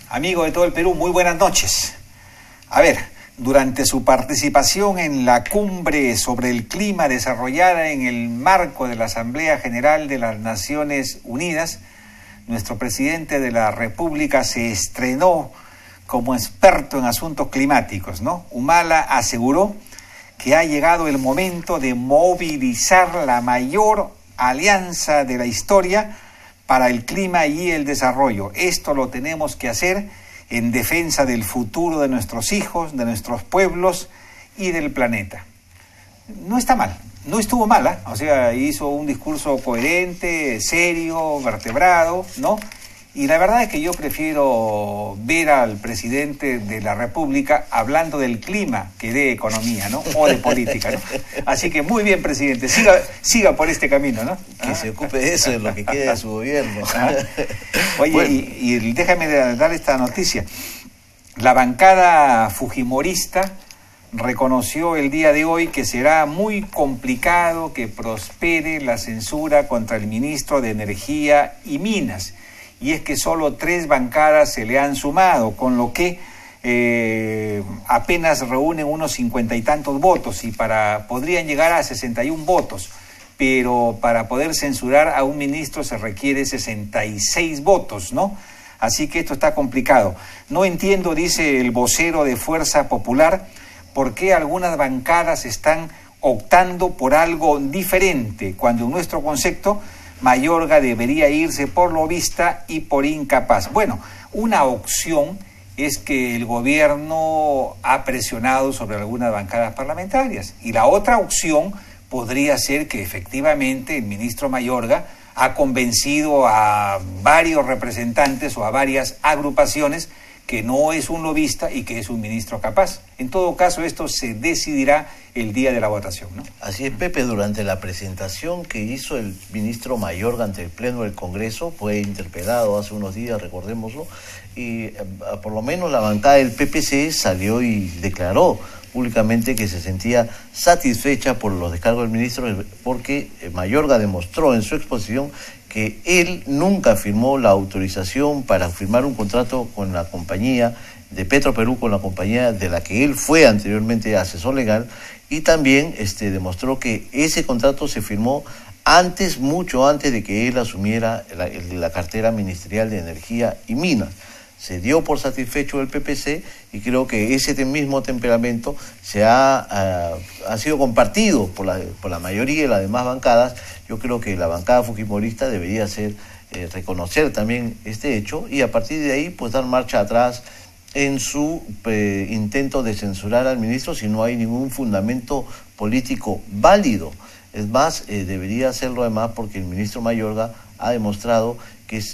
Amigo de todo el Perú, muy buenas noches. A ver, durante su participación en la cumbre sobre el clima desarrollada en el marco de la Asamblea General de las Naciones Unidas, nuestro presidente de la República se estrenó como experto en asuntos climáticos, ¿no? Humala aseguró que ha llegado el momento de movilizar la mayor alianza de la historia para el clima y el desarrollo. Esto lo tenemos que hacer en defensa del futuro de nuestros hijos, de nuestros pueblos y del planeta. No está mal, no estuvo mala, o sea, hizo un discurso coherente, serio, vertebrado, ¿no? Y la verdad es que yo prefiero ver al presidente de la República hablando del clima que de economía, ¿no? O de política, ¿no? Así que muy bien, presidente, siga por este camino, ¿no? Que se ocupe de eso, en lo que quede de su gobierno. Oye, bueno. y déjame dar esta noticia. La bancada fujimorista reconoció el día de hoy que será muy complicado que prospere la censura contra el ministro de Energía y Minas. Y es que solo 3 bancadas se le han sumado, con lo que apenas reúnen unos 50 y tantos votos y podrían llegar a 61 votos, pero para poder censurar a un ministro se requiere 66 votos, ¿no? Así que esto está complicado. No entiendo, dice el vocero de Fuerza Popular, por qué algunas bancadas están optando por algo diferente, cuando en nuestro concepto Mayorga debería irse por lobista y por incapaz. Bueno, una opción es que el gobierno ha presionado sobre algunas bancadas parlamentarias, y la otra opción podría ser que efectivamente el ministro Mayorga ha convencido a varios representantes o a varias agrupaciones que no es un lobista y que es un ministro capaz. En todo caso, esto se decidirá el día de la votación, ¿no? Así es, Pepe. Durante la presentación que hizo el ministro Mayorga ante el Pleno del Congreso, fue interpelado hace unos días, recordémoslo, y por lo menos la bancada del PPC salió y declaró públicamente que se sentía satisfecha por los descargos del ministro, porque Mayorga demostró en su exposición que él nunca firmó la autorización para firmar un contrato con la compañía de Petroperú, con la compañía de la que él fue anteriormente asesor legal, y también demostró que ese contrato se firmó antes, mucho antes de que él asumiera la cartera ministerial de Energía y Minas. Se dio por satisfecho el PPC y creo que ese mismo temperamento ha sido compartido por la mayoría de las demás bancadas. Yo creo que la bancada fujimorista debería reconocer también este hecho y a partir de ahí pues dar marcha atrás en su intento de censurar al ministro si no hay ningún fundamento político válido. Es más, debería hacerlo además porque el ministro Mayorga ha demostrado que es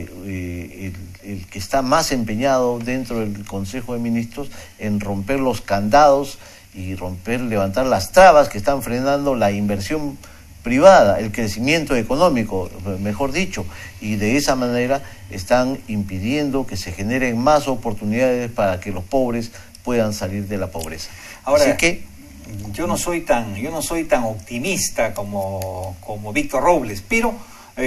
el que está más empeñado dentro del Consejo de Ministros en romper los candados y levantar las trabas que están frenando la inversión privada, el crecimiento económico, mejor dicho, y de esa manera están impidiendo que se generen más oportunidades para que los pobres puedan salir de la pobreza. Ahora, así que yo no soy tan optimista como Víctor Robles, pero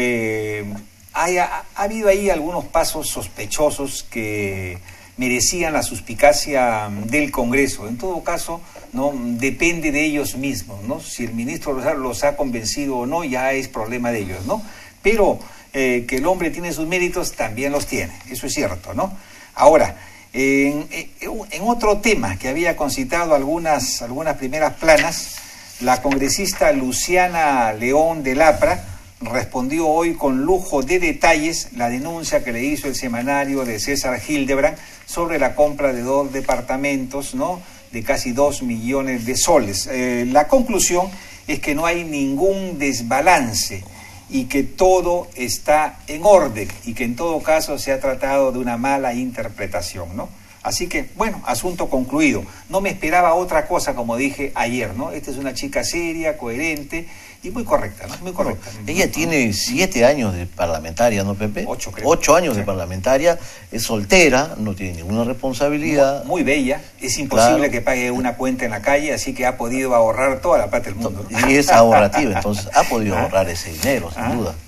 ha habido ahí algunos pasos sospechosos que merecían la suspicacia del Congreso. En todo caso, no depende de ellos mismos, ¿no? Si el ministro los ha convencido o no, ya es problema de ellos, ¿no? Pero que el hombre tiene sus méritos, también los tiene, eso es cierto, ¿no? Ahora, en otro tema que había concitado algunas primeras planas, la congresista Luciana León de Lapra respondió hoy con lujo de detalles la denuncia que le hizo el semanario de César Hildebrand sobre la compra de 2 departamentos, ¿no?, de casi 2 millones de soles. La conclusión es que no hay ningún desbalance y que todo está en orden y que en todo caso se ha tratado de una mala interpretación, ¿no? Así que, bueno, asunto concluido. No me esperaba otra cosa, como dije ayer, ¿no? Esta es una chica seria, coherente y muy correcta, ¿no? Muy correcta. Ella tiene 7 años de parlamentaria, ¿no, Pepe? 8, creo. 8 años de parlamentaria, es soltera, no tiene ninguna responsabilidad. Muy bella, es imposible que pague una cuenta en la calle, así que ha podido ahorrar toda la plata del mundo, ¿no? Y es ahorrativa, entonces ha podido ahorrar ese dinero, sin duda.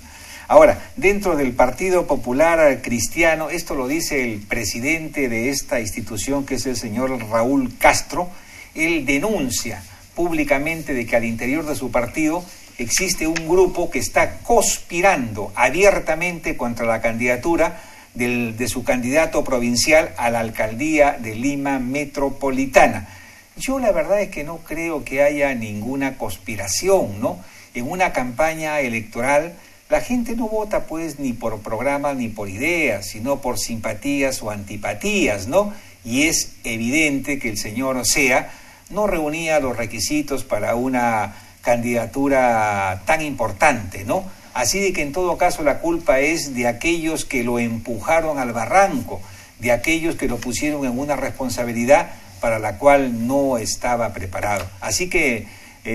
Ahora, dentro del Partido Popular Cristiano, esto lo dice el presidente de esta institución, que es el señor Raúl Castro. Él denuncia públicamente de que al interior de su partido existe un grupo que está conspirando abiertamente contra la candidatura de su candidato provincial a la alcaldía de Lima Metropolitana. Yo la verdad es que no creo que haya ninguna conspiración, ¿no? En una campaña electoral la gente no vota pues ni por programas ni por ideas, sino por simpatías o antipatías, ¿no? Y es evidente que el señor Osea no reunía los requisitos para una candidatura tan importante, ¿no? Así de que en todo caso la culpa es de aquellos que lo empujaron al barranco, de aquellos que lo pusieron en una responsabilidad para la cual no estaba preparado. Así que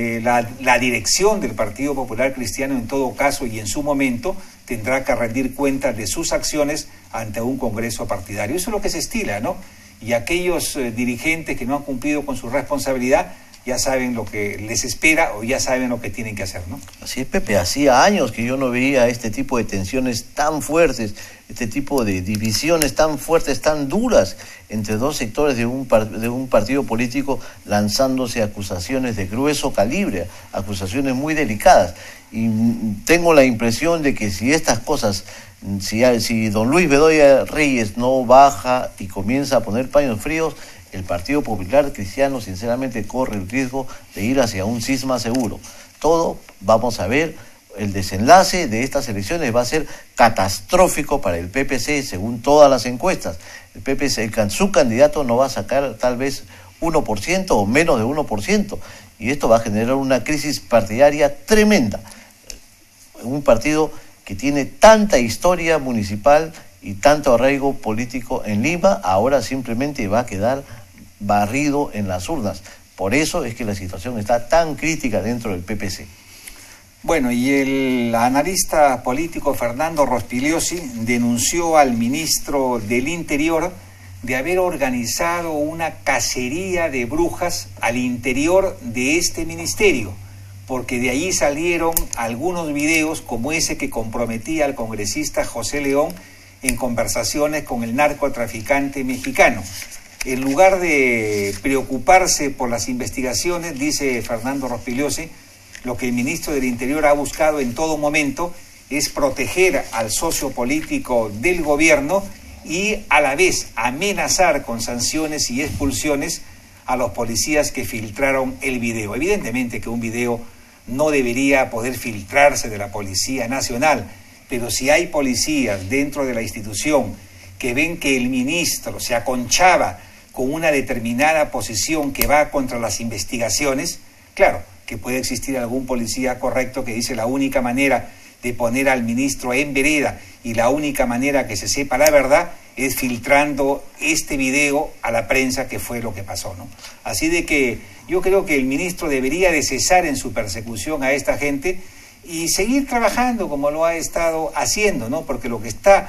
la dirección del Partido Popular Cristiano en todo caso y en su momento tendrá que rendir cuentas de sus acciones ante un congreso partidario. Eso es lo que se estila, ¿no? Y aquellos dirigentes que no han cumplido con su responsabilidad ya saben lo que les espera o ya saben lo que tienen que hacer, ¿no? Así es, Pepe, hacía años que yo no veía este tipo de tensiones tan fuertes, este tipo de divisiones tan fuertes, tan duras entre dos sectores de un partido político, lanzándose acusaciones de grueso calibre, acusaciones muy delicadas. Y tengo la impresión de que si estas cosas, si don Luis Bedoya Reyes no baja y comienza a poner paños fríos, el Partido Popular Cristiano sinceramente corre el riesgo de ir hacia un cisma seguro. Todo, vamos a ver, el desenlace de estas elecciones va a ser catastrófico para el PPC según todas las encuestas. El PPC, su candidato no va a sacar tal vez 1% o menos de 1%, y esto va a generar una crisis partidaria tremenda. Un partido que tiene tanta historia municipal y tanto arraigo político en Lima, ahora simplemente va a quedar barrido en las urnas. Por eso es que la situación está tan crítica dentro del PPC. Bueno, y el analista político Fernando Rospigliosi denunció al ministro del Interior de haber organizado una cacería de brujas al interior de este ministerio, porque de allí salieron algunos videos como ese que comprometía al congresista José León en conversaciones con el narcotraficante mexicano. En lugar de preocuparse por las investigaciones, dice Fernando Rospigliosi, lo que el ministro del Interior ha buscado en todo momento es proteger al socio político del gobierno y a la vez amenazar con sanciones y expulsiones a los policías que filtraron el video. Evidentemente que un video no debería poder filtrarse de la Policía Nacional, pero si hay policías dentro de la institución que ven que el ministro se aconchaba con una determinada posición que va contra las investigaciones, claro que puede existir algún policía correcto que dice la única manera de poner al ministro en vereda y la única manera que se sepa la verdad es filtrando este video a la prensa, que fue lo que pasó, ¿no? Así de que yo creo que el ministro debería de cesar en su persecución a esta gente y seguir trabajando como lo ha estado haciendo, ¿no? Porque lo que está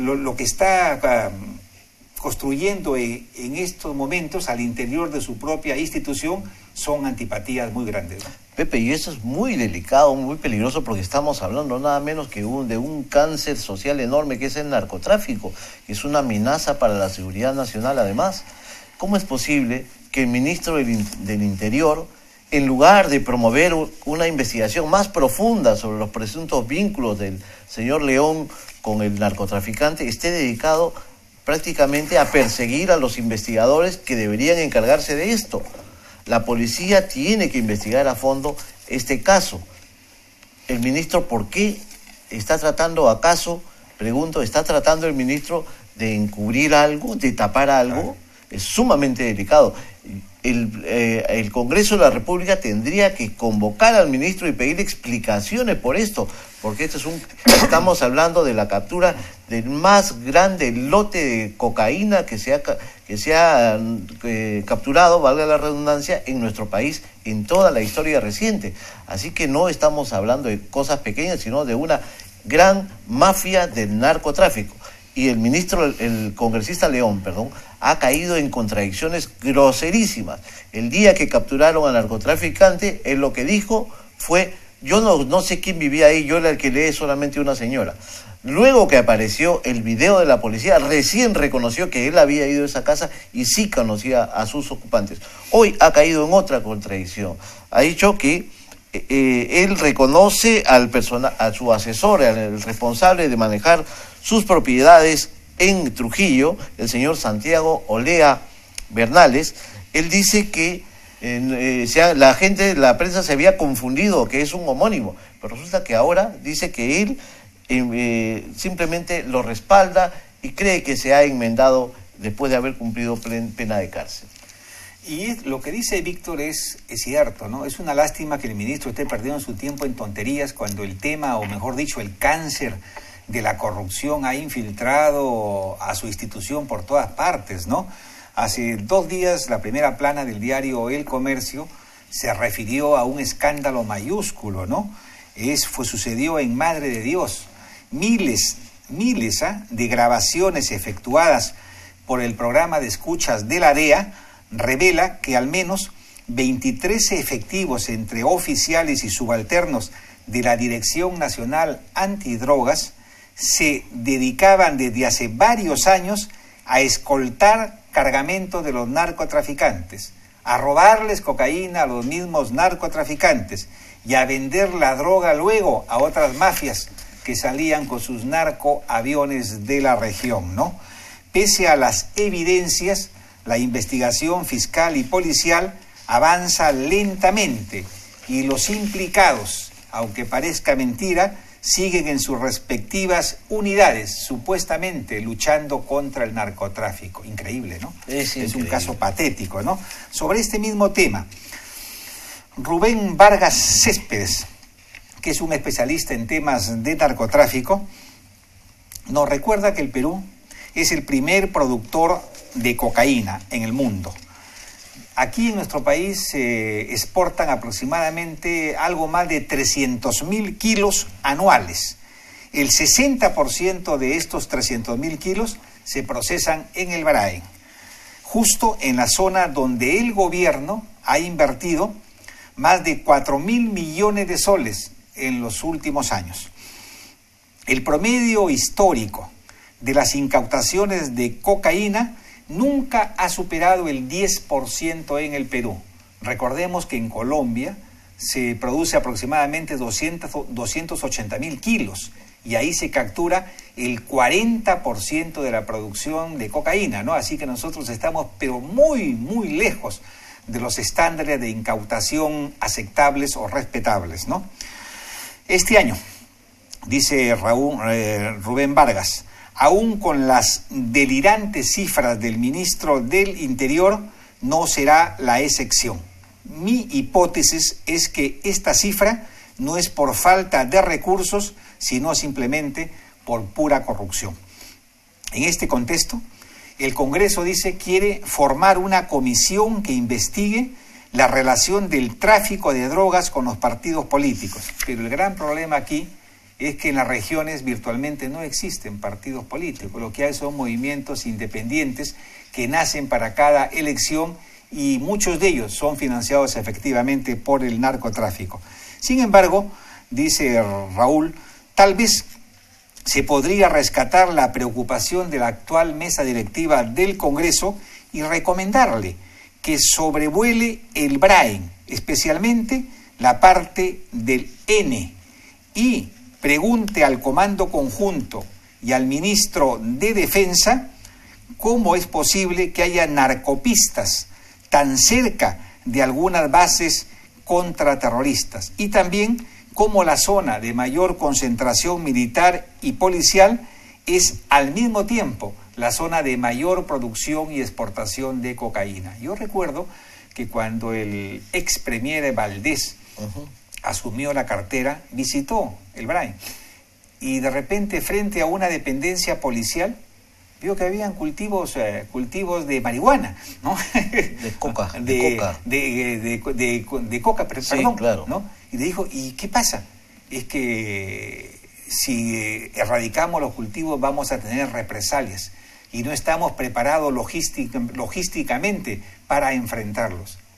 construyendo en estos momentos al interior de su propia institución son antipatías muy grandes, ¿no? Pepe, y eso es muy delicado, muy peligroso, porque estamos hablando nada menos que de un cáncer social enorme que es el narcotráfico, que es una amenaza para la seguridad nacional además. ¿Cómo es posible que el ministro del Interior, en lugar de promover una investigación más profunda sobre los presuntos vínculos del señor León con el narcotraficante, esté dedicado prácticamente a perseguir a los investigadores que deberían encargarse de esto? La policía tiene que investigar a fondo este caso. El ministro, ¿por qué está tratando acaso, pregunto, está tratando el ministro de encubrir algo, de tapar algo? Es sumamente delicado. El Congreso de la República tendría que convocar al ministro y pedir explicaciones por esto, porque estamos hablando de la captura del más grande lote de cocaína que se ha capturado, valga la redundancia, en nuestro país en toda la historia reciente. Así que no estamos hablando de cosas pequeñas, sino de una gran mafia del narcotráfico. Y el congresista León, ha caído en contradicciones groserísimas. El día que capturaron al narcotraficante, él lo que dijo fue: Yo no sé quién vivía ahí, yo le alquilé solamente una señora. Luego que apareció el video de la policía, recién reconoció que él había ido a esa casa y sí conocía a sus ocupantes. Hoy ha caído en otra contradicción. Ha dicho que él reconoce a su asesor, al responsable de manejar sus propiedades en Trujillo, el señor Santiago Olea Bernales. Él dice que la prensa se había confundido, que es un homónimo, pero resulta que ahora dice que él simplemente lo respalda y cree que se ha enmendado después de haber cumplido pena de cárcel. Y lo que dice Víctor es cierto, ¿no? Es una lástima que el ministro esté perdiendo su tiempo en tonterías cuando el tema, o mejor dicho, el cáncer de la corrupción ha infiltrado a su institución por todas partes, ¿no? Hace 2 días la primera plana del diario El Comercio se refirió a un escándalo mayúsculo, ¿no? Sucedió en Madre de Dios. Miles de grabaciones efectuadas por el programa de escuchas de la DEA revela que al menos 23 efectivos entre oficiales y subalternos de la Dirección Nacional Antidrogas se dedicaban desde hace varios años a escoltar cargamentos de los narcotraficantes, a robarles cocaína a los mismos narcotraficantes y a vender la droga luego a otras mafias que salían con sus narcoaviones de la región, ¿no? Pese a las evidencias, la investigación fiscal y policial avanza lentamente y los implicados, aunque parezca mentira, siguen en sus respectivas unidades, supuestamente luchando contra el narcotráfico. Increíble, ¿no? Es un caso patético, ¿no? Sobre este mismo tema, Rubén Vargas Céspedes, que es un especialista en temas de narcotráfico, nos recuerda que el Perú es el primer productor de cocaína en el mundo. Aquí en nuestro país se exportan aproximadamente algo más de 300.000 kilos anuales. El 60% de estos 300.000 kilos se procesan en el Brain, justo en la zona donde el gobierno ha invertido más de 4.000 millones de soles en los últimos años. El promedio histórico de las incautaciones de cocaína nunca ha superado el 10% en el Perú. Recordemos que en Colombia se produce aproximadamente 280.000 kilos y ahí se captura el 40% de la producción de cocaína, ¿no? Así que nosotros estamos pero muy, muy lejos de los estándares de incautación aceptables o respetables, ¿no? Este año, dice Rubén Vargas, aún con las delirantes cifras del ministro del Interior, no será la excepción. Mi hipótesis es que esta cifra no es por falta de recursos, sino simplemente por pura corrupción. En este contexto, el Congreso quiere formar una comisión que investigue la relación del tráfico de drogas con los partidos políticos. Pero el gran problema aquí es que en las regiones virtualmente no existen partidos políticos. Lo que hay son movimientos independientes que nacen para cada elección y muchos de ellos son financiados efectivamente por el narcotráfico. Sin embargo, dice Raúl, tal vez se podría rescatar la preocupación de la actual mesa directiva del Congreso y recomendarle que sobrevuele el Brain, especialmente la parte del N, y pregunte al Comando Conjunto y al Ministro de Defensa cómo es posible que haya narcopistas tan cerca de algunas bases contraterroristas y también cómo la zona de mayor concentración militar y policial es al mismo tiempo la zona de mayor producción y exportación de cocaína. Yo recuerdo que cuando el ex premier Valdés asumió la cartera, visitó el Brain y de repente frente a una dependencia policial vio que habían cultivos de marihuana, ¿no? De coca. De coca, perdón, sí, claro. ¿no? Y le dijo, ¿y qué pasa? Es que si erradicamos los cultivos vamos a tener represalias y no estamos preparados logísticamente para enfrentarlos.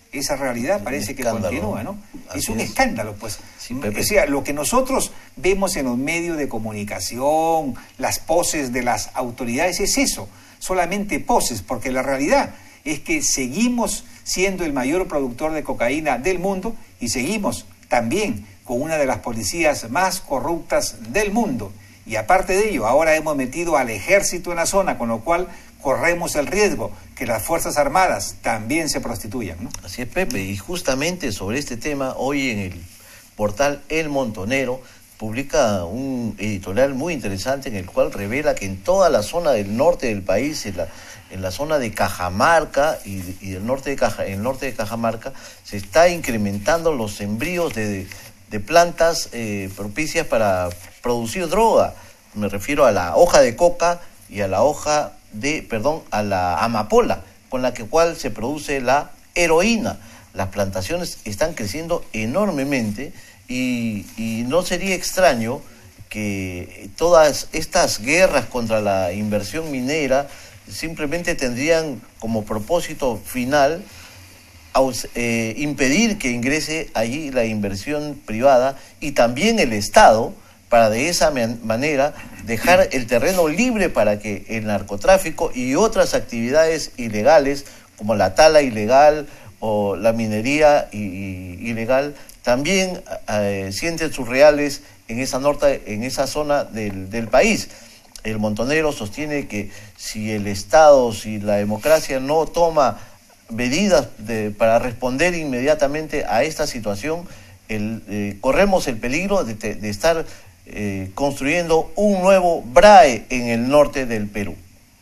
esa realidad parece que continúa, ¿no? Es un escándalo, pues. Sí, Pepe. O sea, lo que nosotros vemos en los medios de comunicación, las poses de las autoridades, es eso, solamente poses, porque la realidad es que seguimos siendo el mayor productor de cocaína del mundo y seguimos también con una de las policías más corruptas del mundo. Y aparte de ello, ahora hemos metido al ejército en la zona, con lo cual corremos el riesgo que las Fuerzas Armadas también se prostituyan, ¿no? Así es, Pepe, y justamente sobre este tema, hoy en el portal El Montonero publica un editorial muy interesante en el cual revela que en toda la zona del norte del país, en la zona de Cajamarca y el norte de Cajamarca, se está incrementando los sembríos de plantas propicias para producir droga. Me refiero a la hoja de coca y a la a la amapola, con la cual se produce la heroína. Las plantaciones están creciendo enormemente y no sería extraño que todas estas guerras contra la inversión minera simplemente tendrían como propósito final impedir que ingrese allí la inversión privada y también el Estado, para de esa manera dejar el terreno libre para que el narcotráfico y otras actividades ilegales como la tala ilegal o la minería ilegal también sienten sus reales en esa zona del país. El Montonero sostiene que si el Estado, si la democracia no toma medidas para responder inmediatamente a esta situación, corremos el peligro de estar construyendo un nuevo BRAE en el norte del Perú.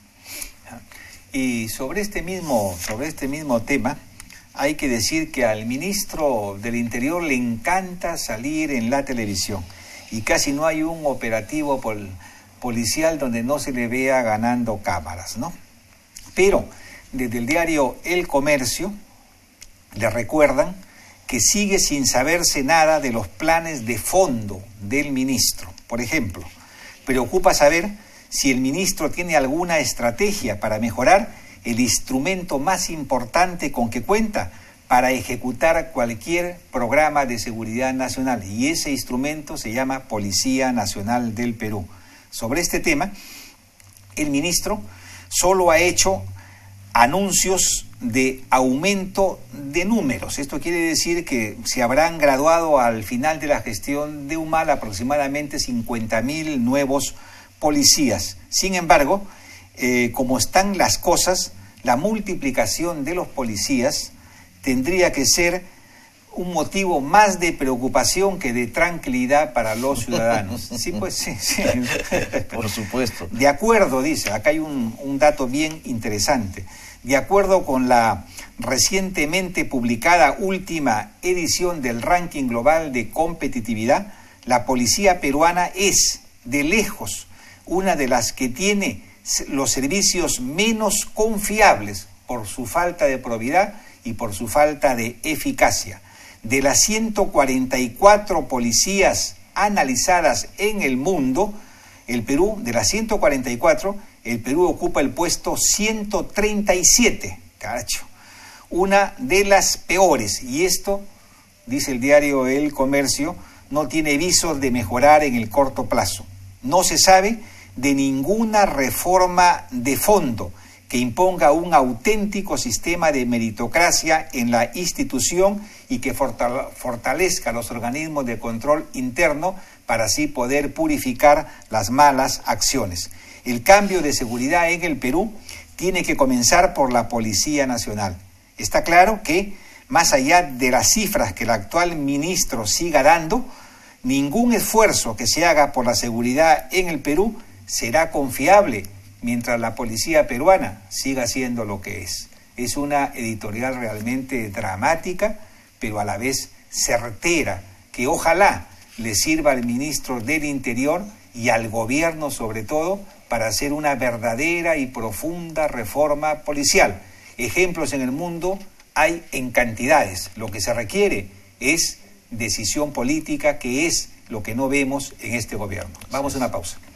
Y sobre este mismo tema, hay que decir que al ministro del Interior le encanta salir en la televisión y casi no hay un operativo policial donde no se le vea ganando cámaras, ¿no? Pero desde el diario El Comercio le recuerdan que sigue sin saberse nada de los planes de fondo del ministro. Por ejemplo, preocupa saber si el ministro tiene alguna estrategia para mejorar el instrumento más importante con que cuenta para ejecutar cualquier programa de seguridad nacional, y ese instrumento se llama Policía Nacional del Perú. Sobre este tema, el ministro solo ha hecho anuncios de aumento de números. Esto quiere decir que se habrán graduado al final de la gestión de Humala aproximadamente 50.000 nuevos policías. Sin embargo, como están las cosas, la multiplicación de los policías tendría que ser un motivo más de preocupación que de tranquilidad para los ciudadanos. Sí, pues sí. Por supuesto. De acuerdo, dice, acá hay un dato bien interesante. De acuerdo con la recientemente publicada última edición del ranking global de competitividad, la policía peruana es, de lejos, una de las que tiene los servicios menos confiables por su falta de probidad y por su falta de eficacia. De las 144 policías analizadas en el mundo, de las 144, el Perú ocupa el puesto 137, caracho, una de las peores. Y esto, dice el diario El Comercio, no tiene visos de mejorar en el corto plazo. No se sabe de ninguna reforma de fondo que imponga un auténtico sistema de meritocracia en la institución y que fortalezca los organismos de control interno para así poder purificar las malas acciones. El cambio de seguridad en el Perú tiene que comenzar por la Policía Nacional. Está claro que, más allá de las cifras que el actual ministro siga dando, ningún esfuerzo que se haga por la seguridad en el Perú será confiable mientras la policía peruana siga siendo lo que es. Es una editorial realmente dramática, pero a la vez certera, que ojalá le sirva al ministro del Interior y al gobierno sobre todo para hacer una verdadera y profunda reforma policial. Ejemplos en el mundo hay en cantidades. Lo que se requiere es decisión política, que es lo que no vemos en este gobierno. Vamos a una pausa.